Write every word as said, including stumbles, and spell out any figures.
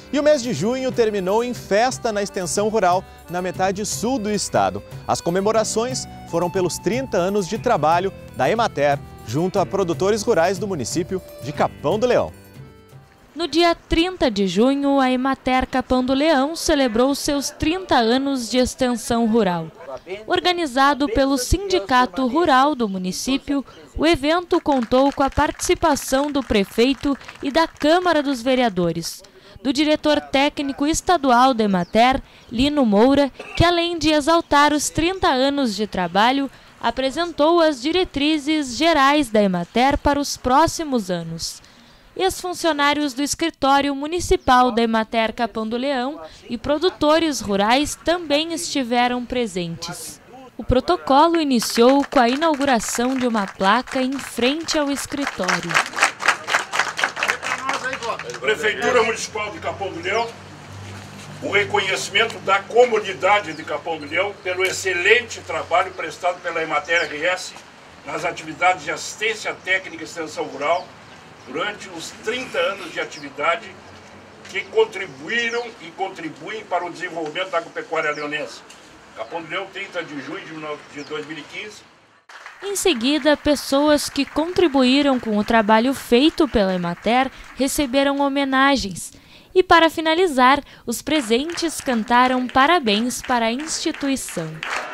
E o mês de junho terminou em festa na extensão rural, na metade sul do estado. As comemorações foram pelos trinta anos de trabalho da Emater, junto a produtores rurais do município de Capão do Leão. No dia trinta de junho, a Emater Capão do Leão celebrou seus trinta anos de extensão rural. Organizado pelo Sindicato Rural do município, o evento contou com a participação do prefeito e da Câmara dos Vereadores, do diretor técnico estadual da Emater, Lino Moura, que além de exaltar os trinta anos de trabalho, apresentou as diretrizes gerais da Emater para os próximos anos. E os funcionários do escritório municipal da Emater Capão do Leão e produtores rurais também estiveram presentes. O protocolo iniciou com a inauguração de uma placa em frente ao escritório. Prefeitura Municipal de Capão do Leão, o reconhecimento da comunidade de Capão do Leão pelo excelente trabalho prestado pela Emater R S nas atividades de assistência técnica e extensão rural durante os trinta anos de atividade que contribuíram e contribuem para o desenvolvimento da agropecuária leonense. Capão do Leão, trinta de junho de dois mil e quinze. Em seguida, pessoas que contribuíram com o trabalho feito pela Emater receberam homenagens. E para finalizar, os presentes cantaram parabéns para a instituição.